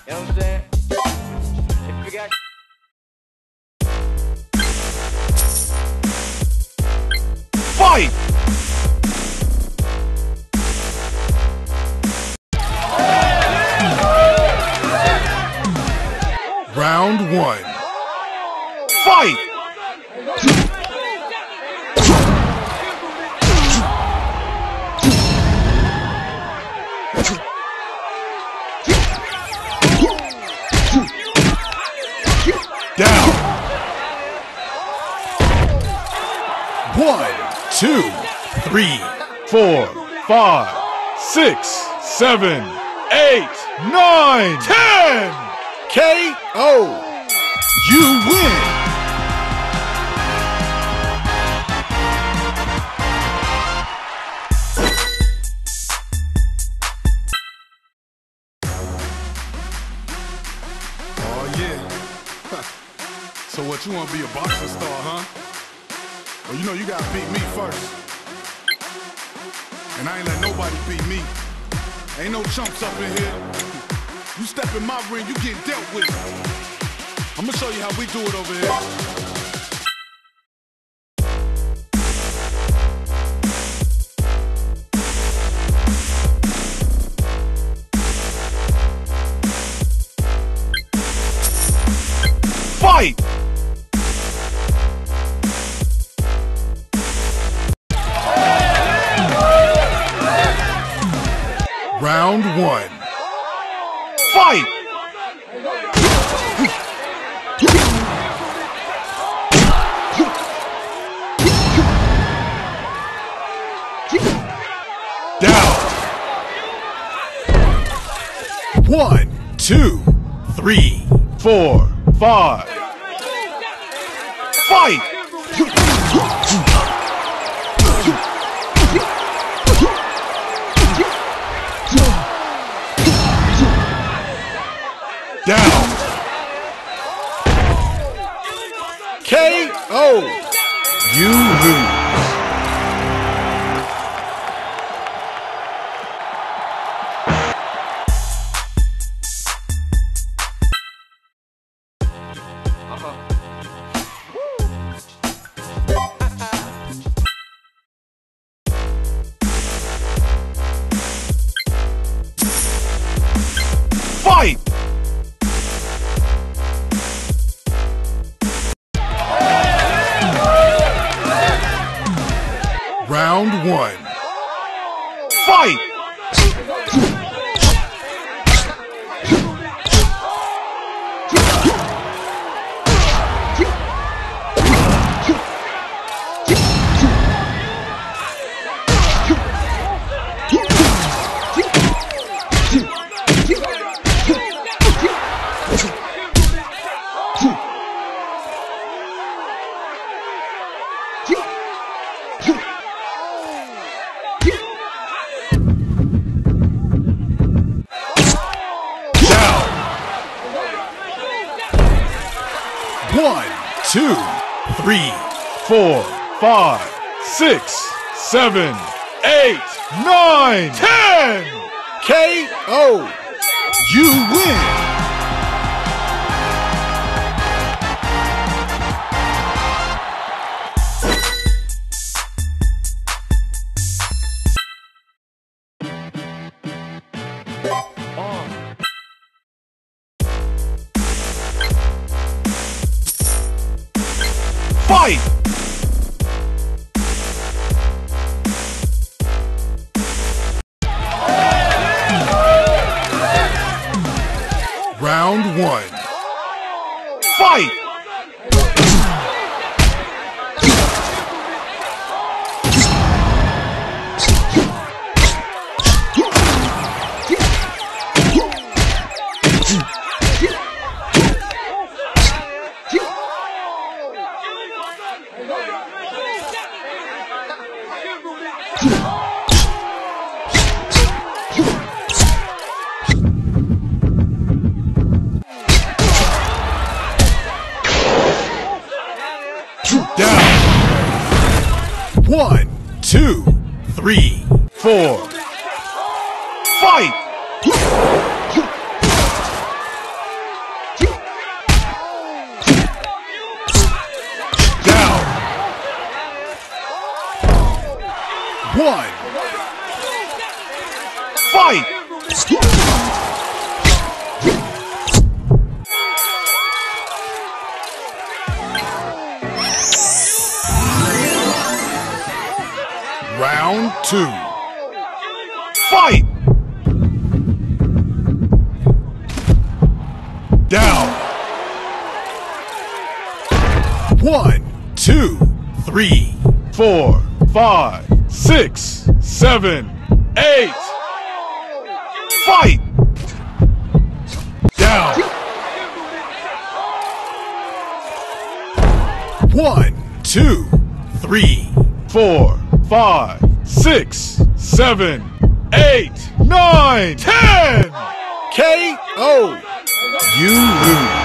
You know what I'm saying? If you got fight! Round one. Fight! Down. 1, 2, 3, 4, 5, 6, 7, 8, 9, 10! KO! You win! Oh yeah. So what, you wanna be a boxing star, huh? Well, you know you gotta beat me first. And I ain't let nobody beat me. Ain't no chumps up in here. You step in my ring, you get dealt with. I'm gonna show you how we do it over here. Fight! Round one. Fight! Down. 1, 2, 3, 4, 5. Fight! Down. KO. You lose. Fight! Round one. Fight! Down. 1, 2, 3, 4, 5, 6, 7, 8, 9, 10! KO! You win! Fight! Round one. Fight! Down. 1, 2, 3, 4. Fight! two. Fight! Down. 1, 2, 3, 4, 5, 6, 7, 8. Fight! Down. 1, 2, 3, 4, 5, 6, 7, 8, 9, 10. KO. You lose.